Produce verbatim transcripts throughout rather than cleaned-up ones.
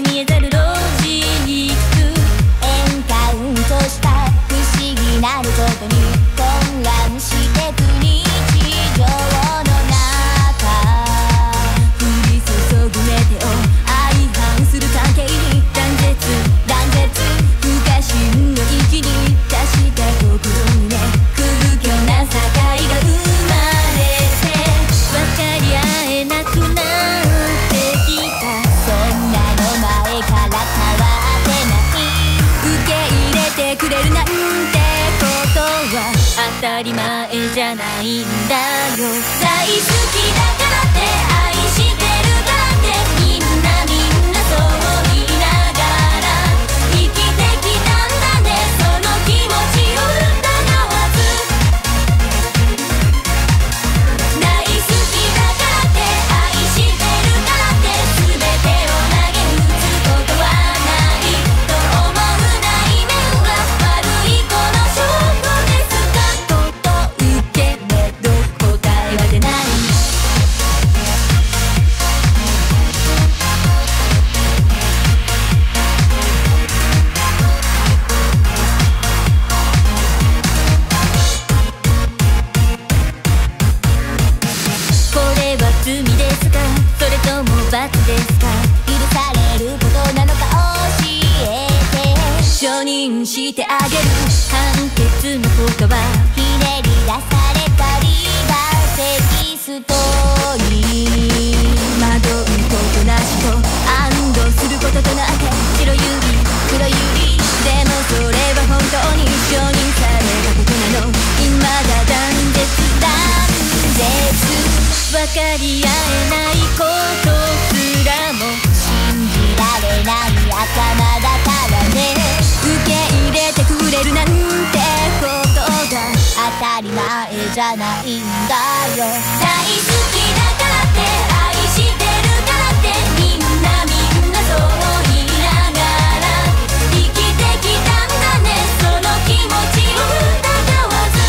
見えざる路地に行く。エンカウントした不思議なることに混乱してく日常の中、降り注ぐメテオ相反する関係に断絶断絶不可侵の域に達した心にね、空虚な境が生まれて分かり合えなくなってきた。そんなの前から変わってない。受け入れてくれるなんてことは当たり前じゃないんだよ。大好きだからって愛してるからってみんなみんなそう言いながら生きてきたんだね。その気持ちを疑わず大好きだからって愛してるからって全てを投げ打つことはないと思う内面は悪い子の証拠ですかと受けれど答えは出ない。これは罪ですかそれとも罰ですか。許されることなのか教えて承認してあげる。判決の言葉ひねり出されたりがテキストに惑うことなしと安堵することとなって白指黒指でもそれは本当に承認されたことなの。未だ断絶断絶分かり合えないことすらも信じられない頭だからね。受け入れてくれるなんてことが当たり前じゃないんだよ。大好きだからって愛してるからってみんなみんなそう言いながら生きてきたんだね。その気持ちを疑わず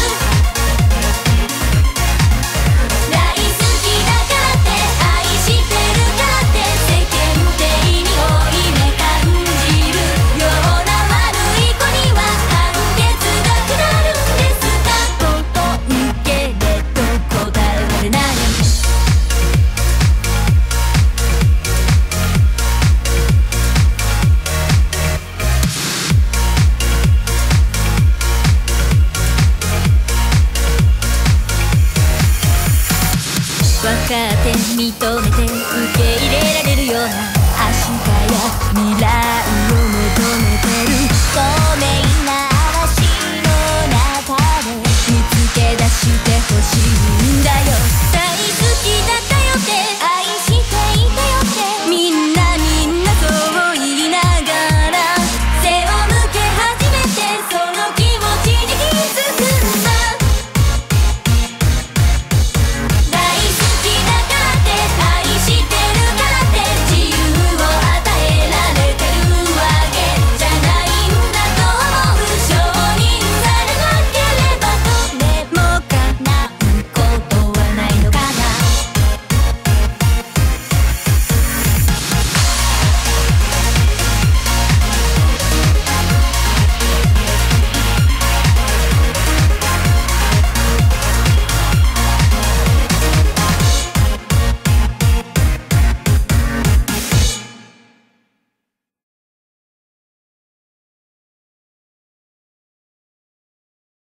大好きだからって愛してるからって世間体に負い目感じるような悪い子には判決が下るんですかと受けれと答えは出ない。分かって認めて受け入れられるような明日や未来を求めてる透明な嵐の中で見つけ出してほしいんだよ。